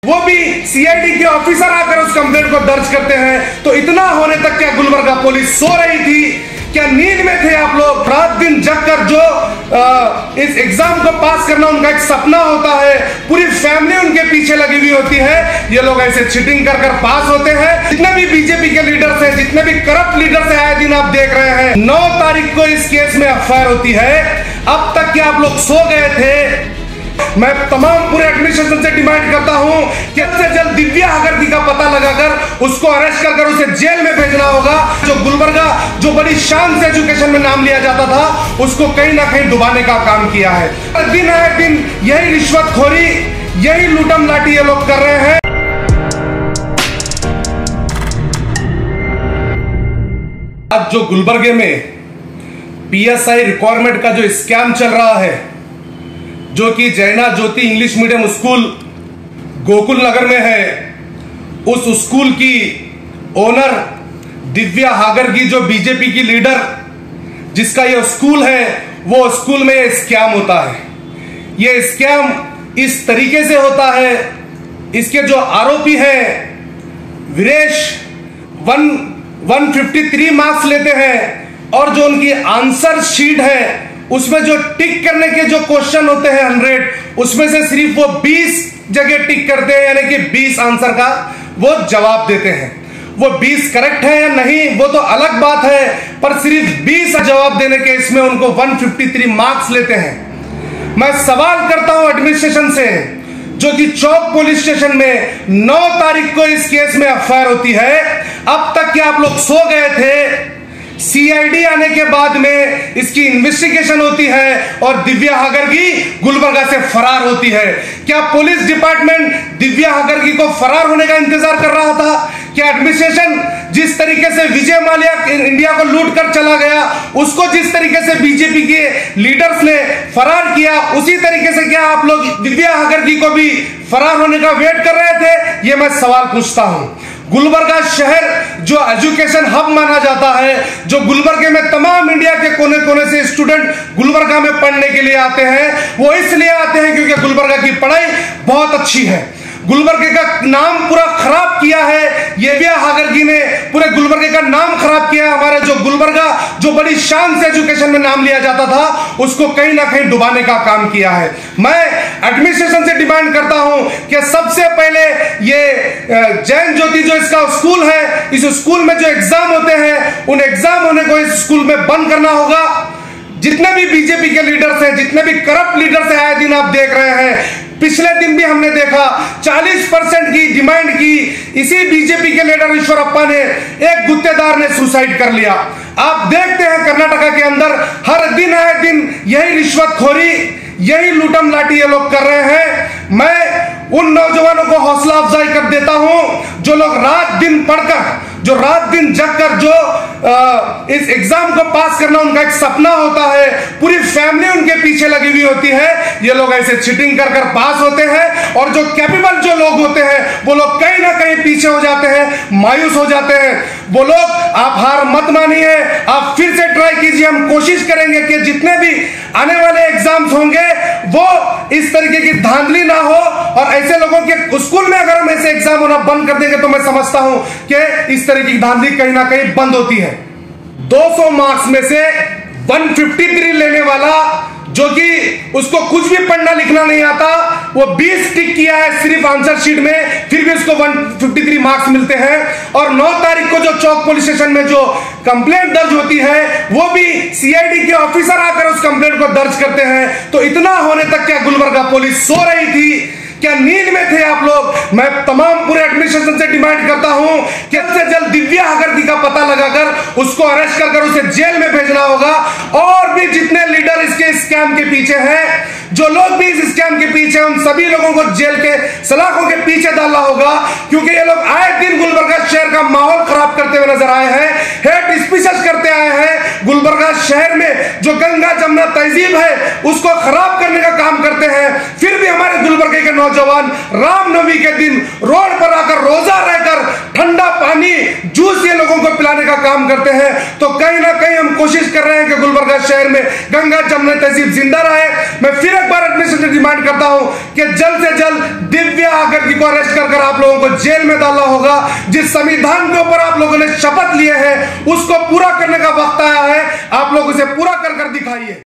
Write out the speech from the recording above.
वो भी सीआईडी के ऑफिसर आकर उस कंप्लेंट को दर्ज करते हैं। तो इतना होने तक क्या गुलबर्गा पुलिस सो रही थी? क्या नींद में थे आप लोग? रात दिन जगकर जो इस एग्जाम को पास करना उनका एक सपना होता है, पूरी फैमिली उनके पीछे लगी हुई होती है। ये लोग ऐसे चीटिंग कर कर पास होते हैं। जितने भी बीजेपी के लीडर्स हैं, जितने भी करप्ट लीडर्स हैं, आए दिन आप देख रहे हैं 9 तारीख को इस केस में एफआईआर होती है। अब तक क्या आप लोग सो गए थे? मैं तमाम पूरे एडमिनिस्ट्रेशन से डिमांड करता हूं कि जल्द से जल्द दिव्या हगर्दी का पता लगाकर उसको अरेस्ट कर उसे जेल में भेजना होगा। जो गुलबर्गा जो बड़ी शान से एजुकेशन में नाम लिया जाता था, उसको कहीं ना कहीं डुबाने का काम किया है। दिन है दिन यही रिश्वतखोरी, यही लूटम लाठी ये लोग कर रहे हैं। आज जो गुलबर्गे में पीएसआई रिक्वायरमेंट का जो स्कैम चल रहा है, जो कि Jaina Jyoti English medium school Gokul Nagar में है, उस स्कूल की ओनर दिव्या हागर्गी जो बीजेपी की लीडर जिसका ये स्कूल है, वो स्कूल में ये स्कैम होता है। ये स्कैम इस तरीके से होता है, इसके जो आरोपी हैं वीरेश 153 मार्क्स लेते हैं और जो उनकी आंसर शीट है उसमें जो टिक करने के जो क्वेश्चन होते हैं 100, उसमें से सिर्फ वो 20 जगह टिक करते हैं, यानी कि 20 आंसर का वो जवाब देते हैं। वो 20 करेक्ट है या नहीं वो तो अलग बात है, पर सिर्फ 20 जवाब देने के इसमें उनको 153 मार्क्स लेते हैं। मैं सवाल करता हूं एडमिनिस्ट्रेशन से, जो कि चौक पुलिस स्टेशन में 9 तारीख को इस केस में एफआईआर होती है, अब तक क्या आप लोग सो गए थे? सीआईडी आने के बाद में इसकी इन्वेस्टिगेशन होती है और दिव्या हगर्गी गुलबर्गा से फरार होती है। क्या पुलिस डिपार्टमेंट दिव्या हगर्गी को फरार होने का इंतजार कर रहा था? क्या एडमिनिस्ट्रेशन जिस तरीके से विजय माल्या इंडिया को लूट कर चला गया, उसको जिस तरीके से बीजेपी के लीडर्स ने फरार किया, उसी तरीके से क्या आप लोग दिव्या हगर्गी को भी फरार होने का वेट कर रहे थे? ये मैं सवाल पूछता हूं। गुलबर्गा शहर जो एजुकेशन हब माना जाता है, जो गुलबर्गे में तमाम इंडिया के कोने कोने से स्टूडेंट गुलबर्गा में पढ़ने के लिए आते हैं, वो इसलिए आते हैं क्योंकि गुलबर्गा की पढ़ाई बहुत अच्छी है। गुलबर्गे का नाम पूरा खराब किया है ये दिव्या हगर्गी ने, पूरे गुलबर्गे का नाम खराब किया है। हमारे जो गुलबर्गा जो बड़ी शान से एजुकेशन में नाम लिया जाता था, उसको कहीं ना कहीं डुबाने का काम किया है। मैं एडमिनिस्ट्रेशन से डिमांड करता हूं कि सबसे पहले ये जैन ज्योति जो इसका स्कूल है, इस स्कूल में जो एग्जाम होते हैं, उन एग्जाम होने को इस स्कूल में बंद करना होगा। जितने भी बीजेपी के लीडर्स हैं, जितने भी करप्ट लीडर्स हैं, आए दिन आप देख रहे हैं। पिछले दिन भी हमने देखा 40% की डिमांड की इसी बीजेपी के लीडर ईश्वरप्पा ने, एक गुत्तेदार ने सुसाइड कर लिया। आप देखते हैं कर्नाटका के अंदर हर दिन आए दिन यही रिश्वतखोरी, यही लूटम लाठी ये लोग कर रहे हैं। मैं उन नौजवानों को हौसला अफजाई कर देता हूं जो लोग रात दिन पढ़कर, जो रात दिन जगकर जो इस एग्जाम को पास करना उनका एक सपना होता है, पूरी फैमिली उनके पीछे लगी हुई होती है। ये लोग ऐसे चीटिंग कर कर पास होते हैं और जो कैपेबल जो लोग होते हैं वो लोग कहीं ना कहीं पीछे हो जाते हैं, मायूस हो जाते हैं। वो लोग, आप हार मत मानिए, आप फिर से ट्राई कीजिए। हम कोशिश करेंगे कि जितने भी आने वाले एग्जाम्स होंगे वो इस तरीके की धांधली ना हो, और ऐसे लोगों के स्कूल में अगर हम ऐसे एग्जाम होना बंद कर देंगे तो मैं समझता हूं कि इस तरीके की धांधली कहीं ना कहीं बंद होती है। 200 मार्क्स में से 153 लेने वाला, जो कि उसको कुछ भी पढ़ना लिखना नहीं आता, वो 20 टिक किया है सिर्फ आंसर शीट में, फिर भी उसको 153 मार्क्स मिलते हैं। और 9 तारीख को जो चौक पुलिस स्टेशन में जो कंप्लेंट दर्ज होती है, वो भी सीआईडी के ऑफिसर आकर उस कंप्लेंट को दर्ज करते हैं। तो इतना होने तक क्या गुलबर्गा पुलिस सो रही थी? क्या नींद में थे आप लोग? मैं तमाम पूरे एडमिनिस्ट्रेशन से डिमांड करता हूं कि जल्द से जल्द दिव्या हगर्दी का पता लगाकर उसको अरेस्ट कर उसे जेल में भेजना होगा। और भी जितने लीडर इसके स्कैम के पीछे हैं, जो लोग भी इस स्कैम के पीछे, उन सभी लोगों को जेल के सलाखों के पीछे डालना होगा, क्योंकि ये लोग आए दिन गुलबर्गा शहर का माहौल खराब करते हुए नजर आए हैं, हेट स्पीचेस करते आए हैं। गुलबर्गा शहर में जो गंगा जमुना तहजीब है उसको खराब करने का काम करते हैं। फिर भी हमारे गुलबर्गे के नौजवान रामनवमी के दिन रोड पर आकर रोजा रहकर ठंडा पानी, जूस ये लोगों को पिलाने का काम करते हैं। तो कहीं ना कहीं हम कोशिश कर रहे हैं कि गुलबर्गा शहर में गंगा जमुना तहजीब जिंदा रहे। मैं फिर एक बार एडमिनिस्ट्रेशन डिमांड करता हूं कि जल्द से जल्द दिव्या आगरगी को अरेस्ट कर आप लोगों को जेल में डालना होगा। जिस संविधान के ऊपर आप लोगों ने शपथ लिए हैं उसको पूरा करने का वक्त आया है, आप लोग उसे पूरा कर दिखाइए।